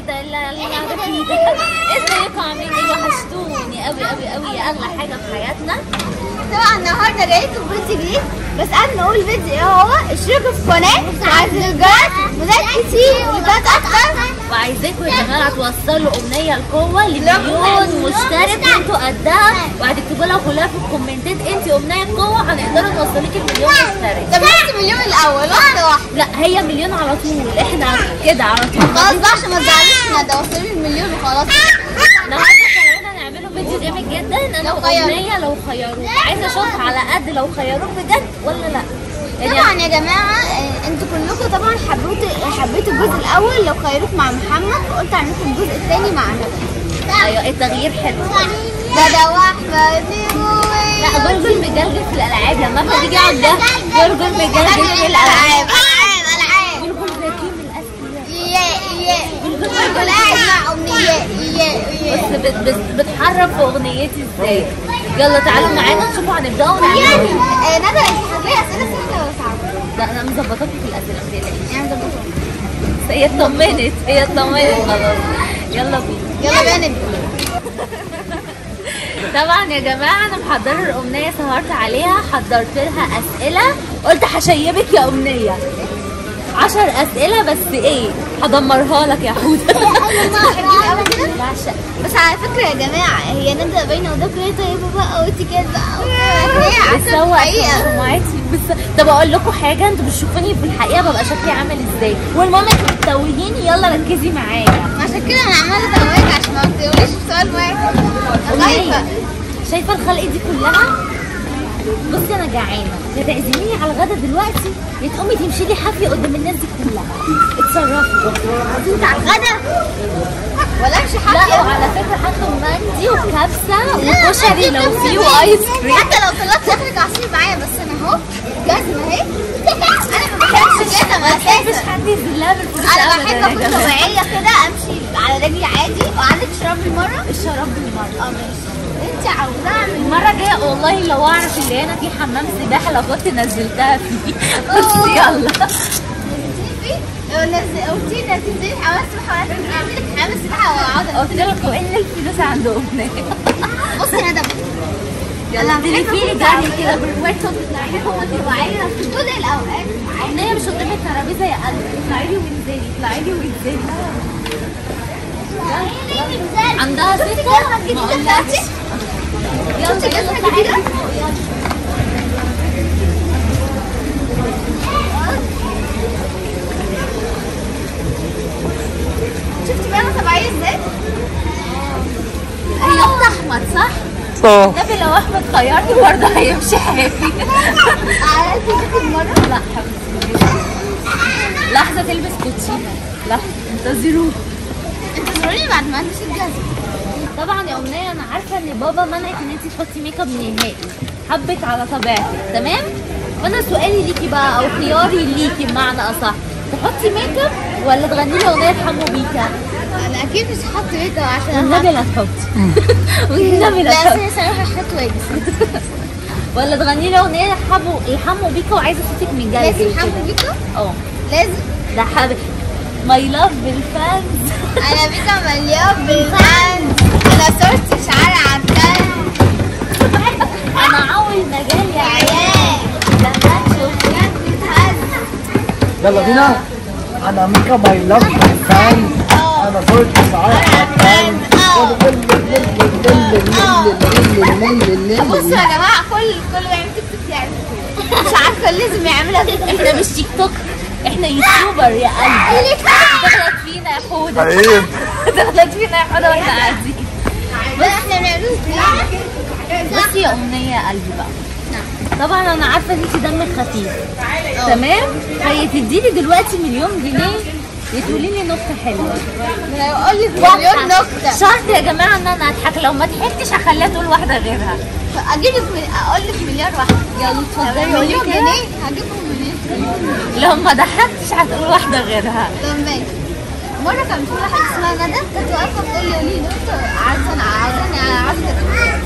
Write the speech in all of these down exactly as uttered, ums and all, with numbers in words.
ده اللي اللي قاعده فيه ده. ازيكم عاملين ايه؟ وحشتوني قوي قوي قوي، اغلى حاجه في حياتنا. طبعا النهارده جاي لكم فيديو جديد، بس قبل ما اقول فيديو ايه هو اشتركوا في القناه وعايزين الجرس فيديوهات كتير وفيديوهات اكتر. وعايزاكم يا جماعه توصلوا امنيه القوه لمليون مشترك وانتوا قدها، وهتكتبوا لها كلها في الكومنتات انت امنيه القوه، هنقدر نوصلك المليون مشترك. طب بس مليون الاول واحده واحده. لا هي مليون على طول، احنا كده على طول. خلاص بقى عشان ما تزعلوش، ده وصلوا المليون وخلاص. النهارده قررنا نعمله فيديو جامد جدا انا وامنيه لو خيروك. عايزه اشوف على قد لو خيروك بجد ولا لا. طبعا يا جماعه انتوا كلكم طبعا حبيتوا حبيتوا الجزء الاول لو خيروك مع محمد، فقلت اعمل لكم الجزء الثاني مع ندى. ايوه التغيير حلو. ندى واحمد نيموي. لا جرجر مجلجل في الالعاب، لما احنا بيجي يقعد ده جرجر مجلجل في الالعاب. العاب العاب جرجر ذكي من الاذكياء. اياه اياه جرجر قاعد مع امنيات اياه اياه. بس بت- بت- بتحرف في اغنيتي ازاي. يلا تعالوا معانا نشوفوا هنبداوا ونعملوا ايه. ندى انت هتلاقي اسئله سهله ولا صعبه؟ لا انا مظبطاكي في الاسئله ما تقلقيش. يعني مظبطه. بس هي اطمنت هي اطمنت خلاص. يلا بينا. يلا بقى نبدا. طبعا يا جماعه انا محضره الامنيه، سهرت عليها، حضرت لها اسئله، قلت هشيبك يا امنيه. عشر اسئله بس ايه هدمرها لك يا حوده. بعشق. بس على فكره يا جماعه هي ندى باينه قدامكم هي طيبه بقى واتيكيت بقى. هي عارفه الحقيقه. سمعتي بس. طب اقول لكم حاجه، انتوا بتشوفوني في الحقيقه ببقى شكلي عامل ازاي، والمهم انتوا بتتوهيني. يلا ركزي معايا. عشان كده انا عماله اتوهك عشان ما تقوليش في سؤال واحد. خايفه. شايفه الخلق دي كلها؟ بصي انا جعانه، يا تعزميني على الغدا دلوقتي يا تقومي تمشي لي حافيه قدام الناس دي كلها. اتصرفي. عايزين على الغدا ولا امشي لا حافيه؟ وعلى فكره هاخد مندي وكبسه وكشري لو في وايس كريم. حتى لو طلعت اخرج عصير معايا، بس انا اهو جزمه اهي. انا ما بحبش الجزم مفيش اساسا. حد ينزلها بالفلوس. انا بحب اكون طبيعيه كده، امشي على رجلي عادي. وعندك شراب بالمره؟ الشراب بالمره. اه ماشي. انت عاوزاه اعمل المره الجايه والله لو اعرف اللي هنا في حمام سباحه لو كنت نزلتها فيه. بس يلا. فيه؟ لو نزل قلتي نزلي حمام سباحه ولا اعمل لك حمام سباحه واقعد. قلت لكم ان الفلوس عند امنيه. بصي يا ندى، يلا تلفيني جري كده بالوقت وتطلعي هو طبيعيه في كل الاوقات. امنيه مش قدام الترابيزه يا قلبي. اطلعي لي وانزلي، اطلعي لي وانزلي. عندها ستة ما اقولكش. يلا يلا تعالي. شفتي بقى انا طبيعيه ازاي؟ هي اخت احمد صح؟ اه النبي لو احمد خيرني برضه هيمشي حافي. عملتي كده المره؟ لا حبيبتي لحظه تلبس كوتشينه. لحظه انتظروه. انتظروني بعد ما البس الجزمه. طبعا يا امنيه انا عارفه ان بابا منعك ان انت تحطي ميك اب نهائي، حبك على طبيعتك تمام. وانا سؤالي ليكي بقى او خياري ليكي بمعنى اصح، تحطي ميك اب ولا تغني لي اغنيه حمو بيكا؟ انا اكيد مش هحط ميك اب عشان والنبي لا تحطي. والنبي لا لا بس تحطي. انا صراحه هحط واجز. ولا تغني لي اغنيه لحمو لحمو بيكا وعايزه صوتك من جلد. لازم حمو بيكا؟ اه لازم. ده حبيبي ماي لاف بالفانز. انا بيكا مليان بالفانز. انا صورتي شعري على التاني. انا اول مجال يا عيال. عيال ده ما تشوفني بتهز. يلا بينا. انا ميكا ماي لاف فان. انا صوتي شعار فان. بصوا يا جماعه كل كل يعمل تيك توك يعني مش عارفه لازم يعملها كده. احنا مش تيك توك، احنا يوتيوبر يا قلبي. دخلت فينا يا حوده. عيب. دخلت فينا يا حوده واحنا قاعدين. بس احنا بنعمله بصي يا امنيه يا قلبي بقى، طبعا انا عارفه ان انت دمك خفيف تمام، فهي تديني دلوقتي مليون جنيه تقولي لي نكته حلوه. انا بقول لك مليون نكته. شرط يا جماعه ان انا اضحك، لو ما ضحكتش هخليها تقول واحده غيرها. اجيب لك اقول لك مليار واحده. يلا اتفضلي مليون قولي كده. جنيه هجيبهم مليون. لو ما ضحكتش هتقول واحده غيرها. طب ماشي. مره كان في واحده اسمها ندى كانت واقفه بتقول لي قولي لي نكته عايزه انا عايزاني على عشرة.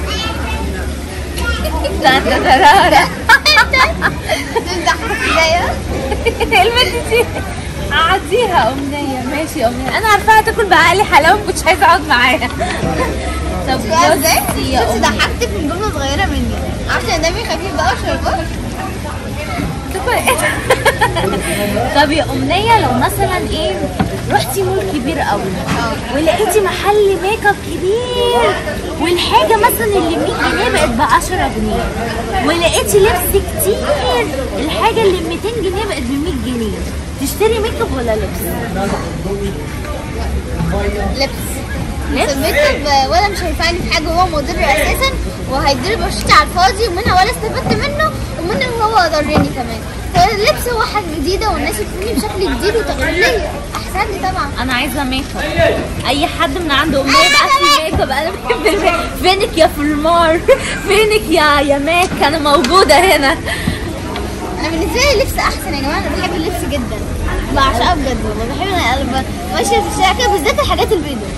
ده انت ترارة. تضحك ازاي؟ البنت دي اعديها امنيه. ماشي يا امنيه، انا عارفاها تاكل بعقلي حلاوه مش عايزه اقعد معاها. طب بصي يا شفتي ضحكتك من جمله صغيره مني عشان دمي خفيف بقى وشربات. طب يا امنيه لو مثلا ايه رحتي مول كبير قوي ولقيتي محل ميك اب كبير والحاجه مثلا اللي ب مية جنيه بقت ب عشرة جنيه، ولقيتي لبس كتير الحاجه اللي ب ميتين جنيه بقت ب مية جنيه، تشتري ميك اب ولا لبس؟ لبس. لبس الميك اب ولا مش هينفعني في حاجه، هو مضر اساسا وهيضرب بشرتي على الفاضي ومنها ولا استفدت منه ومنه هو ضرني كمان. فاللبس هو حاجه جديده والناس بتفهمني بشكل جديد وتغيير ليا احسن لي طبعا. انا عايزه ميك اب، اي حد من عنده امنيه يبعت لي ميك اب، انا بحب الميك اب. فينك يا فلمار؟ فينك يا يا ماك؟ انا موجوده هنا. انا بالنسبه لي اللبس احسن يا جماعه، انا بحب اللبس جدا بعشقه بجد والله. بحب انا ماشيه في الشارع كده بالذات الحاجات البيضاء.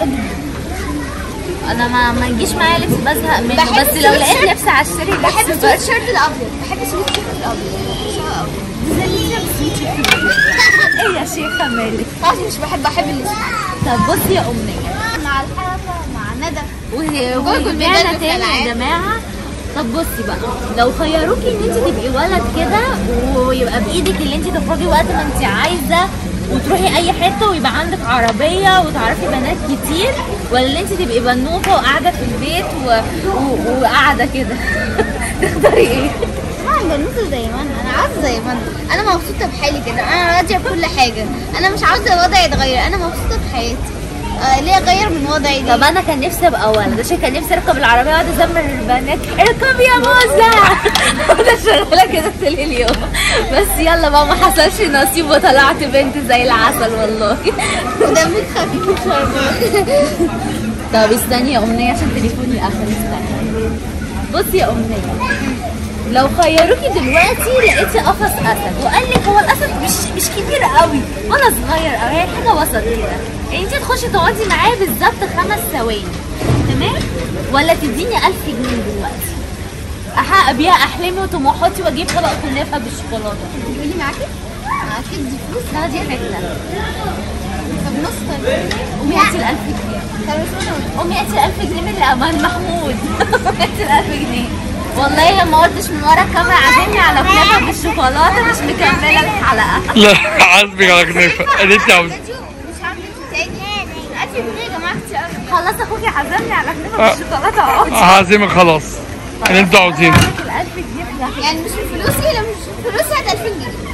انا ما ما يجيش معايا لبس بزهق منه، بس لو لقيت لبس على الشارع بحب السويت شيرت الابيض، بحب السويت شيرت الابيض. ايه يا شيخه مالك؟ خلاص مش بحب احب اللبس. طب بصي يا امنيه مع الحلقه مع ندى ورجعنا تاني يا جماعه. طب بصي بقى لو خيروكي ان انت تبقي ولد كده ويبقى بايدك اللي انت تخرجي وقت ما انت عايزه وتروحي اي حته ويبقى عندك عربيه وتعرفي بنات كتير، ولا اللي انت تبقي بنوته وقاعده في البيت و... و... وقاعده كده تختاري ايه؟ انا بنوته زي ما انا، انا عاوزه زي ما انا، انا مبسوطه بحالي كده، انا راضيه بكل حاجه، انا مش عاوزه وضعي يتغير، انا مبسوطه بحياتي. آه ليه اغير من وضعي دي؟ طب انا كان نفسي ابقى ولد عشان كان نفسي اركب العربيه واقعد ازمر البنات اركب يا موزع وانا شغاله كده طول اليوم، بس يلا بقى ما حصلش نصيب وطلعت بنت زي العسل والله. ودمك خفيف وشربات. طب استني يا امنيه عشان تليفوني قفل، استني. بصي يا امنيه لو خيروكي دلوقتي لقيتي قفص اسد وقال لك هو الاسد مش مش كبير قوي ولا صغير قوي، هي حاجه وسط كده، انت تخشي تقعدي معاه بالظبط خمس ثواني تمام، ولا تديني ألف جنيه دلوقتي احقق بيها احلامي وطموحاتي واجيب طبق كنافه بالشوكولاته؟ تقولي معاكي؟ معاكي دي فلوس؟ لا دي فكره. طب نص طيب. قومي هاتي ال ألف جنيه. قومي هاتي ال ألف جنيه من الامان محمود. هاتي ال ألف جنيه. والله ما قلتش من ورا الكاميرا عازمني على كنافه بالشوكولاته مش مكمله الحلقه. لا عازمك على كنافه اللي انت عاوزاه. مش هعمل تاني. ألف جنيه يا جماعه كتير قوي. خلاص اخوكي عزمني على كنافه بالشوكولاته اقعدي. هعزمك خلاص اللي انتوا عاوزينه. ال ألف جنيه يعني مش من فلوسي، لو مش من فلوسي هات ألفين جنيه.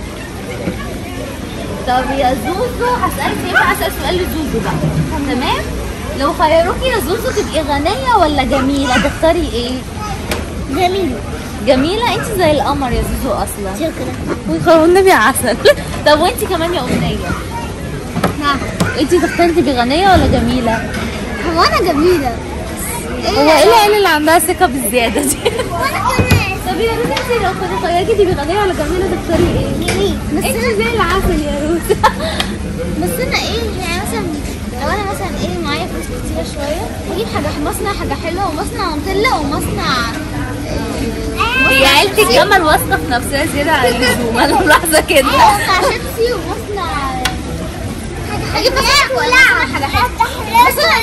طب يا زوزو هسألك ينفع اسأل سؤال لزوزو بقى تمام؟ لو خيروكي يا زوزو تبقي غنية ولا جميلة تختاري ايه؟ جميلة. جميلة؟ انت زي القمر يا زوزو اصلا. شكرا. والنبي عسل. طب وانت كمان يا امنية؟ نعم. انت تختاري تبقي غنية ولا جميلة؟ هو انا جميلة. هو ايه العيال اللي عندها ثقة بالزيادة دي؟ وانا كمان. طب يا روز انت لو كنت خيروكي تبقي غنية ولا جميلة تختاري ايه؟ جميل. بس انت زي العسل يا روز. بس انا ايه يعني مثلا لو انا مثلا ايه معايا فلوس كتيرة شوية اجيب حاجة مصنع حاجة حلوة ومصنع نوتيلا ومصنع هي عيلتك كمان واثقة في نفسها زيادة عن اللزوم، انا ملاحظة كده. مصنع شيبسي ومصنع اجيب مصنع حاجة حلوة. مصنع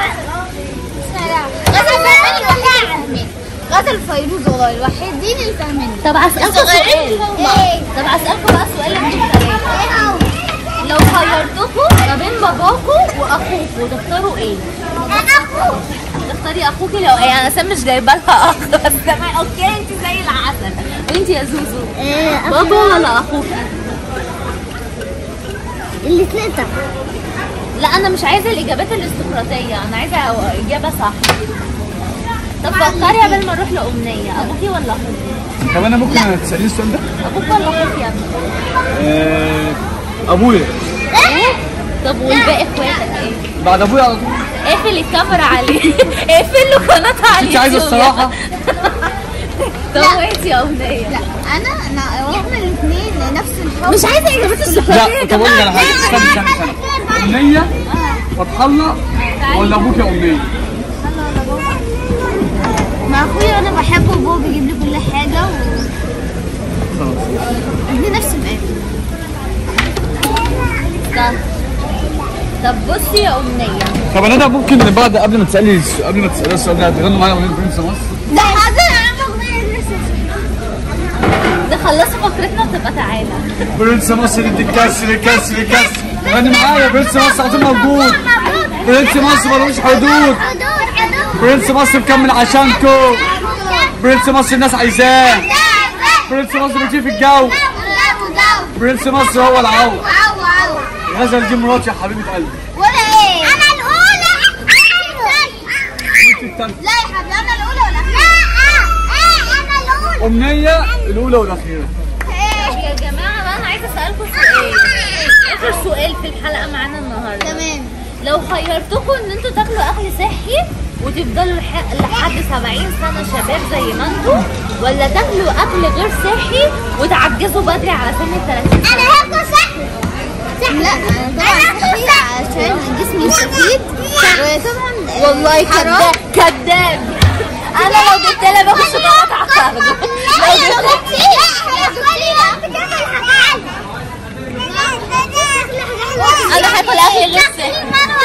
غزل فيروز والله الوحيدين اللي فاهميني. طب اسألكوا سؤال. طب اسألكوا بقى سؤال من ثلاثة. لو خيرتكوا ما بين باباكوا واخوكوا تختاروا ايه؟ اخوك. تختاري اخوكي لو ايه؟ انا اساسا مش جايبه لها اخ بس تمام اوكي انت زي العسل. وانت يا زوزو؟ بابا ولا اخوكي؟ الاثنين طبعا. لا انا مش عايزه الاجابات الاستقراطيه، انا عايزه اجابه صح. طب فكري قبل ما نروح لامنيه، ابوكي ولا اخوكي؟ طب انا ممكن تساليني السؤال ده؟ ابوك ولا اخوك يا ابني؟ آه، ابويا. ايه؟ طب والباقي اخواتك ايه؟ بعد ابويا على طول. اقفل الكاميرا عليه. اقفل له قناتها على انت عايزه الصراحه؟ طب وانت يا امنيه؟ لا انا انا واحنا الاثنين نفس الحب. مش عايزه اجابات استقراطيه. لا طب اقول لك على حاجه، استنى استنى استنى. امنيه فتح الله ولا ابوك يا امنيه؟ مع اخويا انا بحبه وهو بيجيب لي كل حاجه و خلاص احنا نفس المقام. طب بصي يا امنيه، طب انا ده ممكن بعد قبل ما تسالي الس- قبل ما تسالي السؤال ده تغنوا معايا اغنيه برنس مصر؟ لا حاضر انا اغنيه لسه. ده خلصوا فقرتنا وتبقى تعالى. برنس مصر ادي الكسر الكسر الكسر. غني معايا برنس مصر على طول موجود. برنس مصر ملوش حدود. برنس مصر مكمل عشانكم. برنس مصر الناس عايزاه. برنس مصر بيطير في الجو. برنس مصر هو العو. غزل دي مراتي يا حبيبه قلبي. ولا ايه؟ انا الاولى. وانت التالتة. لا يا حبيبي انا الاولى ولا الاخيره؟ لا انا الاولى. امنيه الاولى والاخيره. يا جماعه بقى انا عايزه اسالكم سؤال، اخر سؤال في الحلقه معانا النهارده. تمام. لو خيرتكم ان انتوا تاكلوا اكل صحي وتفضلوا لح- لحد سبعين سنه شباب زي ما انتوا، ولا تاكلوا اكل غير صحي وتعجزوا بدري على سن ال ثلاثين سنه؟ انا هاكل صحي. لا طبعا صحي عشان جسمي يستفيد، وطبعا والله حرام. كداب كداب. انا لو جبت لها باكل شوكولاته هخرج. لو جبت انا هاكل اكل غير صحي.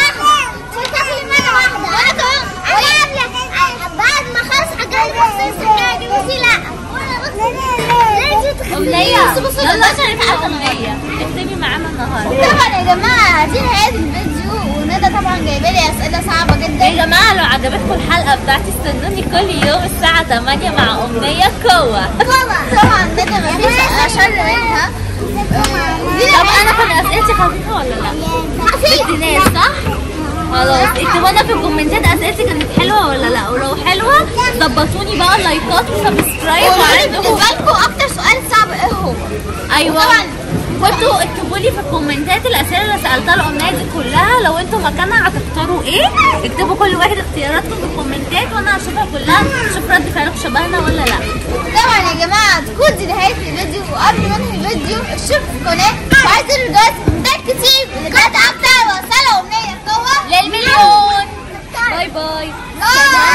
أمنية يلا شايفة أمنية اكتبي معانا النهاردة. طبعا يا جماعه دي نهايه الفيديو، وندى طبعا جايبه لي اسئله صعبه جدا. يا جماعة لو عجبتكم الحلقة بتاعتي استنوني كل يوم الساعة تمانية مع أمنية كوة. طبعا ندى مفيش اشر منها. طب أنا كان أسئلتي خفيفة ولا لأ؟ خفيف. ناس صح؟ خلاص اكتبوا لنا في الكومنتات أسئلتي كانت حلوة ولا لأ، ولو حلوة ظبطوني بقى لايكات وسبسكرايب وعندكم. بالنسبه لكم اكتر سؤال صعب ايه هو؟ ايوه طبعا وانتوا اكتبوا لي في الكومنتات الاسئله اللي سالتها الامنيه دي كلها، لو انتوا مكانها هتختاروا ايه؟ اكتبوا كل واحد اختياراتكم في الكومنتات وانا هشوفها كلها، اشوف رد فعلكم شبهنا ولا لا. طبعا يا جماعه تكون دي نهايه الفيديو، وقبل ما انهي الفيديو اشتركوا في القناه وعايز الجواز ده كتير لغايه اكتر وصلوا امنيه قوه للمليون. باي باي. باي.